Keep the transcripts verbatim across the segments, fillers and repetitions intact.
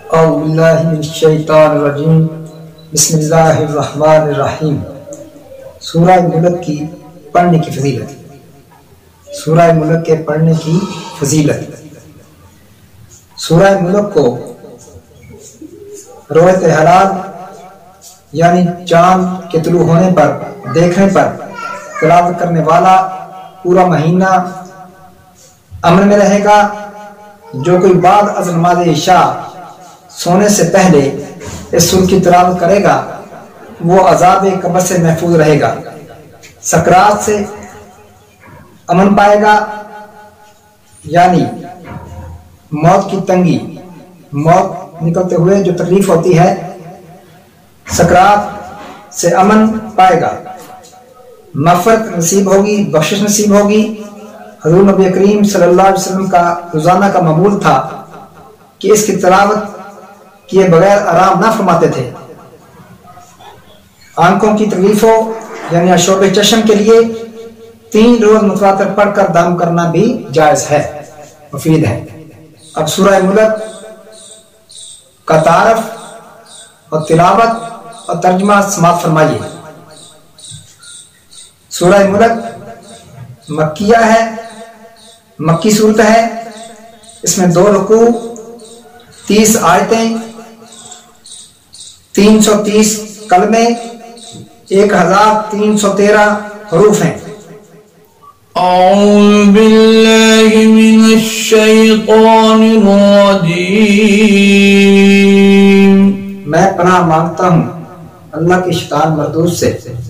اعوذ باللہ من الشیطان الرجیم بسم اللہ الرحمن الرحیم۔ سورہ ملک کی پڑھنے کی فضیلت۔ سورہ ملک کے پڑھنے کی فضیلت۔ سورہ ملک کو رویت حلال یعنی چاند کے طلوع ہونے پر دیکھنے پر تلاوت کرنے والا پورا مہینہ امن میں رہے گا۔ جو کوئی بعد از نماز عشاء سونے سے پہلے اس سورہ کی تلاوت کرے گا وہ عذاب قبر سے محفوظ رہے گا، سکرات سے امن پائے گا، یعنی موت کی تنگی، موت نکلتے ہوئے جو تکلیف ہوتی ہے، سکرات سے امن پائے گا، مغفرت نصیب ہوگی، بخشش نصیب ہوگی۔ حضور نبی کریم صلی اللہ علیہ وسلم کا روزانہ کا معمول تھا کہ اس کی تلاوت کیے بغیر آرام نہ فرماتے تھے۔ آنکھوں کی تکلیفوں یعنی شوب چشم کے لیے تین روز متواتر پڑھ کر دم کرنا بھی جائز ہے، مفید ہے۔ اب سورہ ملک کا تعارف اور تلاوت اور ترجمہ سماعت فرمائیے۔ سورہ ملک مکیہ ہے، مکی صورت ہے۔ اس میں دو رکوع، تیس آیتیں، تین سو تیس کلمے، ایک ہزار تین سو تیرہ حروف ہیں۔ اعوذ باللہ من الشیطان الرجیم، میں پناہ مانگتا ہوں اللہ کے شیطان مردود سے۔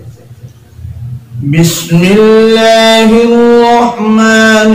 بسم اللہ الرحمن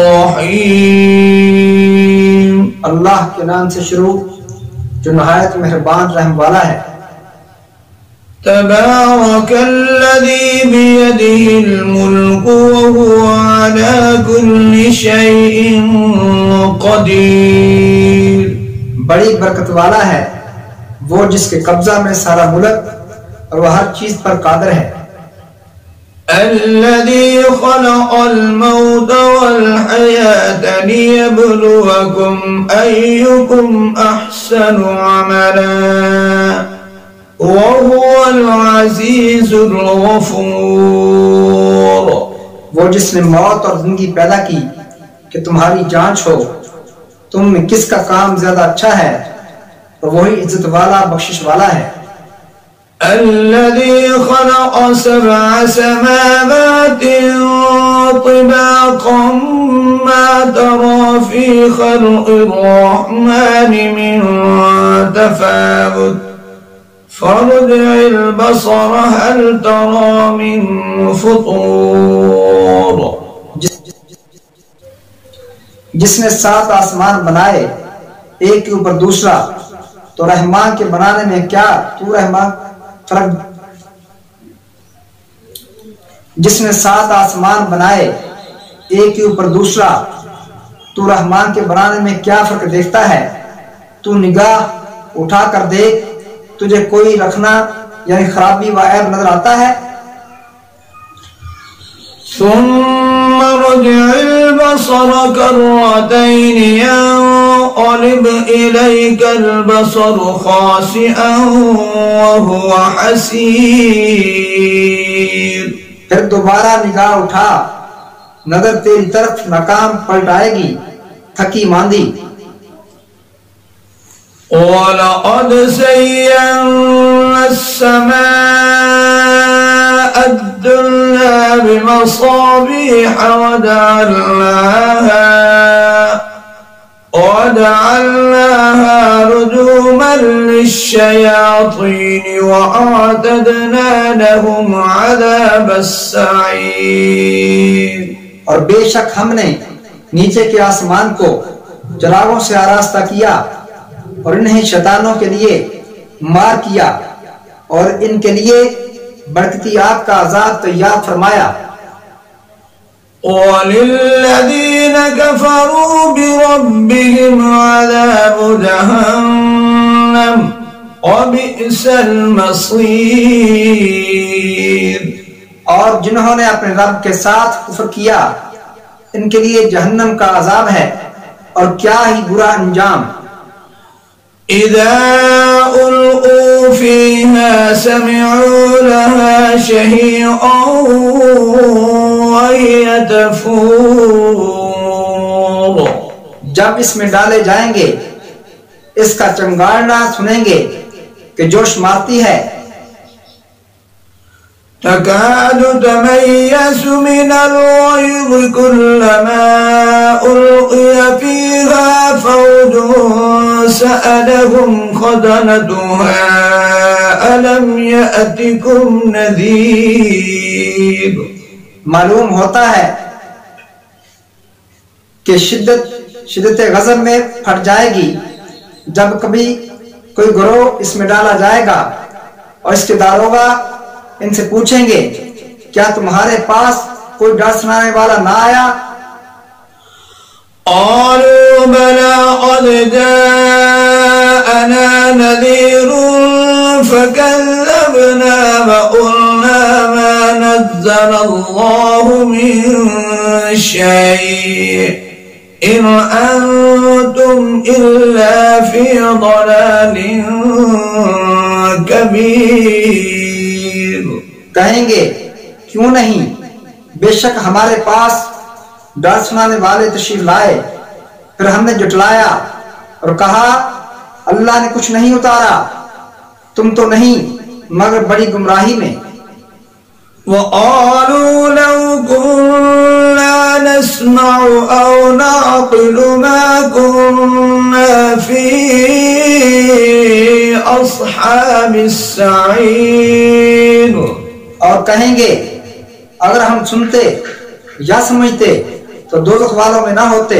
الرحیم، اللہ کے نام سے شروع جو نہایت مہربان رحم والا ہے۔ تبارک الذی بیدہ الملک وہو علی کل شیء قدیر، بڑی برکت والا ہے وہ جس کے قبضہ میں سارا ملک اور وہ ہر چیز پر قادر ہے۔ الذي خلق الموت والحياة ليبلوكم أيكم أحسن عملا وهو العزيز الغفور، وہ جس نے موت اور زندگی پیدا کی کہ تمہاری جانچ ہو تم میں کس کا کام زیادہ اچھا ہے، اور وہی عزت والا بخشش والا ہے۔ الذي خلق سبع سماوات طباقا ما ترى في خلق الرحمن من تفاوت فارجع البصر هل ترى من فطور، جس نے سات آسمان بنائے ایک کے اوپر دوسرا، تو رحمان کے بنانے میں کیا تو رحمان فرق جس نے سات آسمان بنائے ایک کے اوپر دوسرا، تو رحمان کے بنانے میں کیا فرق دیکھتا ہے؟ تو نگاہ اٹھا کر دیکھ، تجھے کوئی رکھنا یعنی خرابی و عیب نظر آتا ہے؟ ثم رجع البصر كرتين ينقلب إليك البصر خاسئا وهو حسير، پھر دوبارہ نگاہ اٹھا، نظر تیری طرف ناکام پلٹ آئے گی، تھکی ماندی۔ وَلَقَدْ زَيَّنَّا السَّمَاءَ الدُّنْيَا بِمَصَابِيحَ وَجَعَلْنَاهَا وَجَعَلْنَاهَا رُجُومًا لِلشَّيَاطِينِ وَأَعْتَدْنَا لَهُمْ عَذَابَ السَّعِيرِ، اور بے شک ہم نے نیچے کے آسمان کو چراغوں سے آراستہ کیا اور انہیں شیطانوں کے لیے مار کیا اور ان کے لیے بڑکتی آگ کا عذاب تیار فرمایا۔ وَلِلَّذِينَ كَفَرُوا بِرَبِّهِمْ عَذَابُ جَهَنَّمَ وَبِئْسَ الْمَصِيرُ، اور جنہوں نے اپنے رب کے ساتھ کفر کیا ان کے لیے جہنم کا عذاب ہے اور کیا ہی برا انجام۔ إذا ألقوا فيها سمعوا لها شهيقا وهي تفور. جب اس میں ڈالے جائیں گے اس کا چنگاڑنا سنیں گے کہ جوش مارتی ہے. تكاد تميز من الغيظ كلما ألقي فيها فوج سألهم خزنتها ألم يأتكم نذير. معلوم ہوتا ہے کہ شدت شدت غضب میں پھٹ جائے گی جب کبھی کوئی گروہ اس میں ڈالا جائے گا اور اس کے داروغہ ان سے پوچھیں گے کیا تمہارے پاس کوئی ڈر سنانے والا نہ آیا؟ قالوا بلى قد جاءنا نذير فكذبنا وقلنا ما نزل الله من شيء إن أنتم إلا في ضلال كبير. کہیں گے کیوں نہیں، بے شک ہمارے پاس ڈر سنانے والے تشریف لائے. پھر ہم نے جٹلایا اور کہا اللہ نے کچھ نہیں اتارا، تم تو نہیں مگر بڑی گمراہی میں. وقالوا لو كنا نسمع أو نعقل ما كنا في أصحاب السعير. اور کہیں گے اگر ہم سنتے یا سمجھتے تو دوزخ والوں میں نہ ہوتے.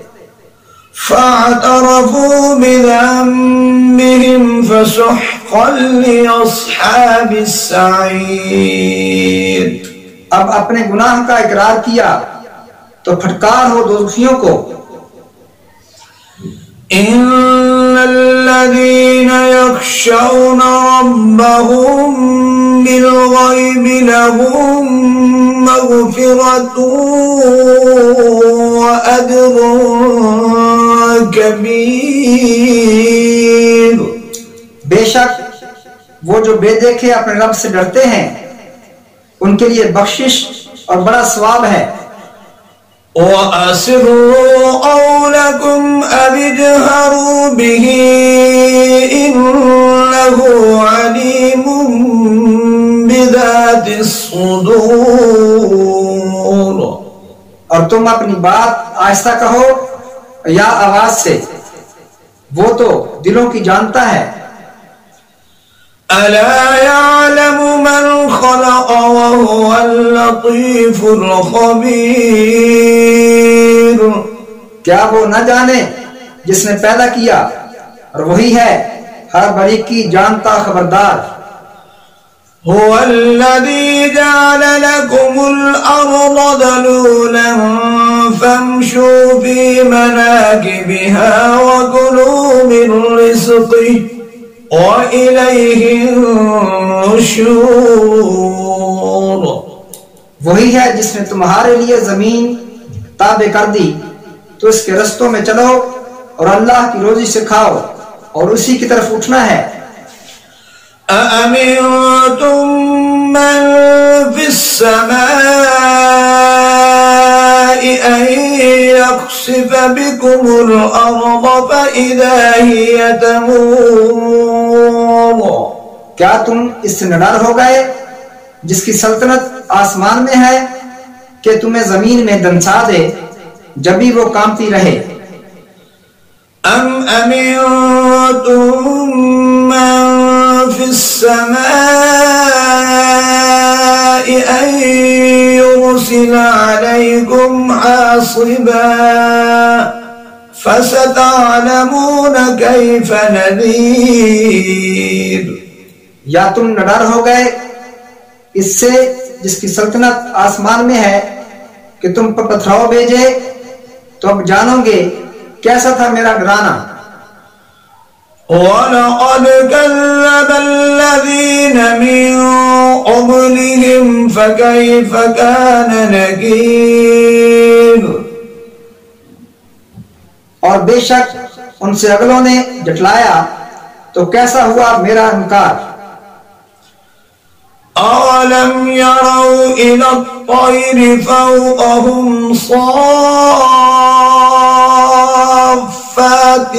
فاعترفوا بذنبهم فسحقا لأصحاب السعير. اب اپنے گناہ کا اقرار کیا تو پھٹکار ہو دوزخیوں کو. إن الذين يخشون ربهم بالغيب لهم مغفرة وأجر كبير. بے شک وہ جو بے دیکھے اپنے رب سے ڈرتے ہیں ان کے لیے بخشش اور بڑا ثواب ہے. وَأَسِرُّوا قَوْلَكُمْ أَوِ اجْهَرُوا بِهِ إِنَّهُ عَلِيمٌ بِذَاتِ الصُّدُورِ. اور تم اپنی بات آہستہ کہو یا آواز سے، وہ تو دلوں کی جانتا ہے. أَلَا يَعْلَمُ مَنْ خَلَقَ وَهُوَ اللَّطِيفُ الْخَبِيرُ. کیا وہ نہ جانے جس نے پیدا کیا اور وہی ہے ہر باریکی کی جانتا خبردار. هُوَ الَّذِي جَعَلَ لَكُمُ الْأَرْضَ ذَلُولًا فَامْشُوا فِي مَنَاكِبِهَا وَكُلُوا مِنْ رِزْقِهِ وَإِلَيْهِ النُّشُورُ. وہی ہے جس نے تمہارے لیے زمین تابع کر دی تو اس کے رستوں میں چلو اور اللہ کی روزی سے کھاؤ اور اسی کی طرف اٹھنا ہے. أَأَمِنْتُمْ مَنْ فِي السَّمَاءِ أَنْ يَخْسِفَ بِكُمُ الْأَرْضَ فَإِذَا هِيَ تَمُورُ. کیا تم اس سے نڈر ہو گئے جس کی سلطنت آسمان میں ہے کہ تمہیں زمین میں دنسا دے جب بھی وہ کامتی رہے. أَمْ أَمِنْتُمْ مَنْ فِي السَّمَاءِ أَنْ يُرْسِلَ عَلَيْكُمْ حَاصِبًا فَسَتَعْلَمُونَ كَيْفَ نَذِيرٌ. یا تم نڈر ہو گئے اس سے جس کی سلطنت آسمان میں ہے کہ تم پر پتھراؤ بھیجے تو اب جانو گے کیسا تھا میرا ڈرانا. وَلَقَدْ كَذَّبَ الَّذِينَ مِن قَبْلِهِمْ فَكَيْفَ كَانَ نَكِيرٌ. اور بے شک ان سے اگلوں نے جٹلایا تو کیسا ہوا میرا انکار. أَوَلَمْ يَرَوْا إِلَى الطَّيْرِ فَوْقَهُمْ صَافَّاتٍ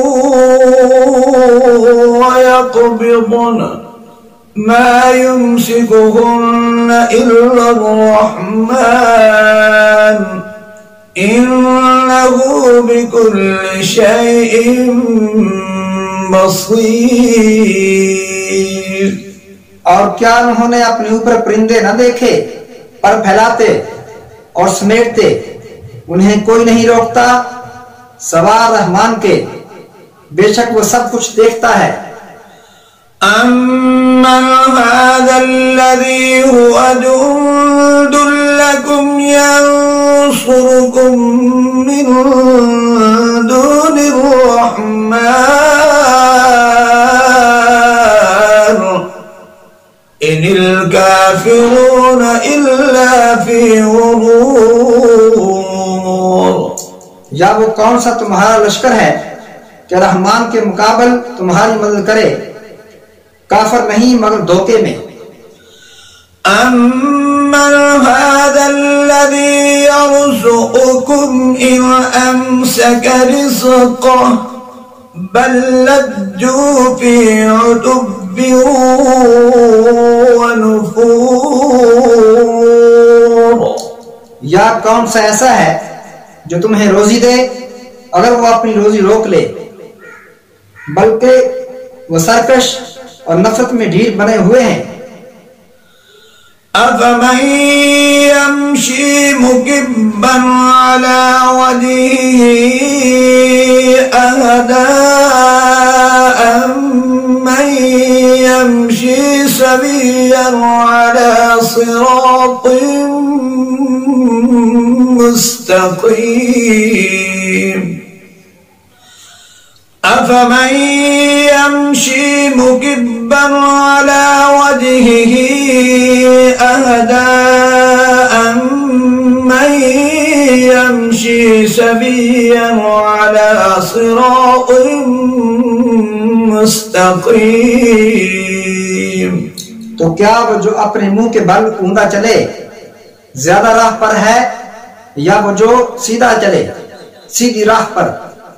وَيَقْبِضْنَ مَا يُمْسِكُهُنَّ إِلَّا الرَّحْمَنُ إِنَّهُ بِكُلِّ شَيْءٍ بَصِيرٌ. اور کیا انہوں نے اپنے اوپر پرندے نہ دیکھے پر پھیلاتے اور سمیٹتے؟ انہیں کوئی نہیں روکتا سوار رحمان کے، بے شک وہ سب کچھ دیکھتا ہے. أَمَّنْ هَذَا الَّذِي هُوَ جُنْدٌ لَكُمْ يَنْصُرُكُمْ مِنْ دُونِ الرَّحْمَنِ إِنِ الْكَافِرُونَ إِلَّا فِي غُرُورٍ. یا وہ کون سا تمہارا لشکر ہے کہ رحمان کے مقابل تمہاری مدد کرے؟ کافر نہیں مگر دھوکے میں. أَمَّنْ هَذَا الَّذِي يَرْزُقُكُمْ إِنْ أَمْسَكَ رِزْقَهُ بَلْ لَجُّوا فِي عُتُبٍّ وَنُفُورٍ. یا کون سا ایسا ہے جو تمہیں روزی دے اگر وہ اپنی روزی روک لے، بلکہ وہ سرکش اور نفرت میں ڈھیر بنے ہوئے ہیں. أَفَمَنْ يَمْشِي مُكِبًّا عَلَى وَجْهِهِ أَهْدَىٰ أَمَّن يَمْشِي سَوِيًّا عَلَى صِرَاطٍ مُسْتَقِيمٍ. أَفَمَنْ يَمْشِي مُكِبًّا عَلَى وَجْهِهِ أَهْدَىٰ أَمَّن يَمْشِي سَوِيًّا عَلَى صِرَاطٍ مُسْتَقِيمٍ. تو کیا وہ جو اپنے منہ کے بل اوندا چلے زیادہ راہ پر ہے، یا وہ جو سیدھا چلے سیدھی راہ پر؟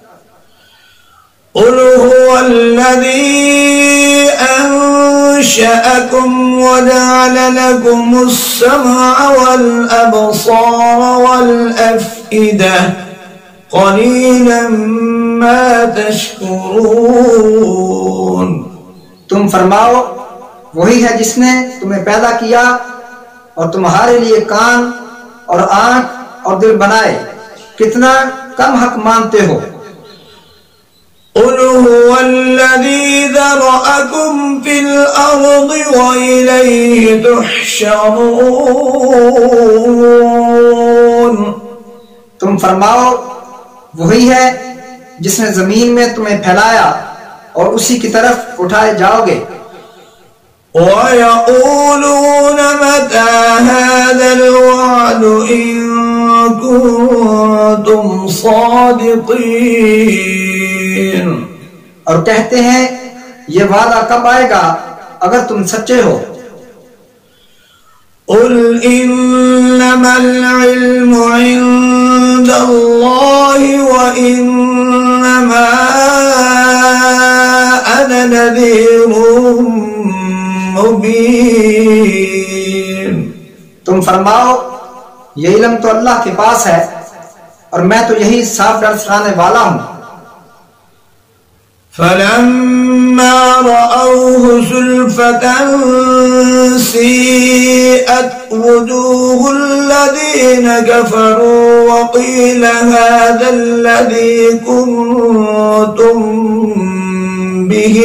قُلْ هُوَ الَّذِي أَنشَأَكُمْ وَجَعَلَ لَكُمُ السَّمْعَ وَالْأَبْصَارَ وَالْأَفْئِدَةَ قَلِيلًا مَا تَشْكُرُونَ. تم فرماؤ وہی ہے جس نے تمہیں پیدا کیا اور تمہارے لیے کان اور آنکھ اور دل بنائے، کتنا کم حق مانتے ہو. قُلْ هُوَ الَّذِي ذَرَأَكُمْ فِي الْأَرْضِ وَإِلَيْهِ تُحْشَرُونَ. تم فرماؤ وہی ہے جس نے زمین میں تمہیں پھیلایا اور اسی کی طرف اٹھائے جاؤ گے. وَيَقُولُونَ مَتَى هَذَا الْوَعْدُ إِن كُنتُمْ صَادِقِينَ. اور کہتے ہیں یہ وعدہ کب آئے گا اگر تم سچے ہو. قُلْ إِنَّمَا الْعِلْمُ عِندَ اللَّهِ وَإِنَّمَا أَنَا نَذِيرٌ مُبِينٌ. تم فرماؤ یہ علم تو اللہ کے پاس ہے اور میں تو یہی صاف ڈر سنانے والا ہوں. فَلَمَّا رَأَوْهُ زُلْفَةً سِيئَتْ وُجُوهُ الَّذِينَ كَفَرُوا وَقِيلَ هَذَا الَّذِي كُنتُم بِهِ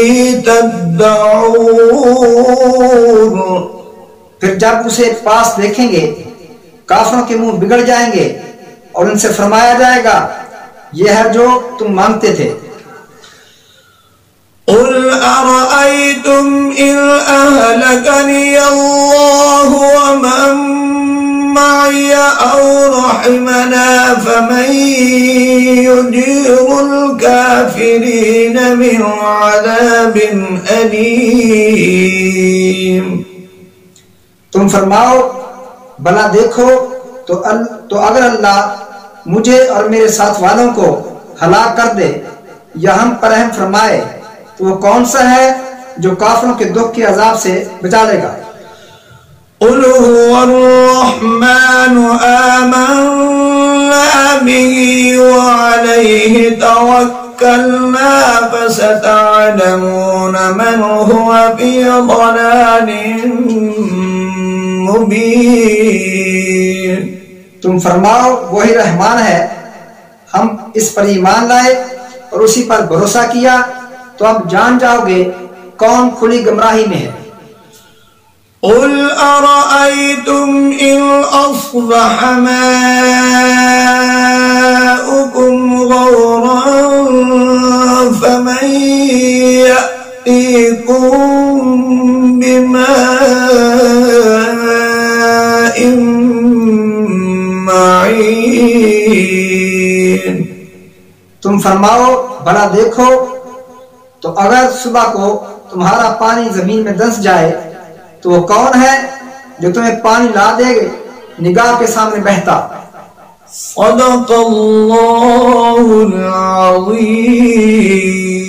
تَدَّعُونَ. پھر جب اسے پاس دیکھیں گے کافروں کے منہ بگڑ جائیں گے اور ان سے فرمایا جائے گا یہ ہے جو تم مانگتے تھے. قُلْ أَرَأَيْتُمْ إِنْ أَهْلَكَنِيَ اللَّهُ وَمَن معي أو رحمنا فمن يجير الكافرين من عذاب أليم. تم فرماؤ بلا دیکھو تو, تو اگر اللہ مجھے اور میرے ساتھ والوں کو ہلاک کر دے یا ہم پر رحم فرمائے تو وہ کون سا ہے جو کافروں کے دکھ کے عذاب سے بچا لے گا؟ قل هو الرحمن آمنا به وعليه توكلنا فستعلمون من هو في ضلال مبين. تم فرماؤ وہی رحمان ہے، ہم اس پر ایمان لائے اور اسی پر بھروسہ کیا تو اب جان جاؤ گے کون کھلی گمراہی میں ہے. قل أرأيتم إن أصبح ماؤكم غورا فمن يأتيكم بماء معين. تم فرماؤ بھلا دیکھو تو اگر صبح کو تمہارا پانی زمین میں دس جائے تو وہ کون ہے جو تمہیں پانی لا دے گے نگاہ کے سامنے بہتا. صدق اللہ العظیم.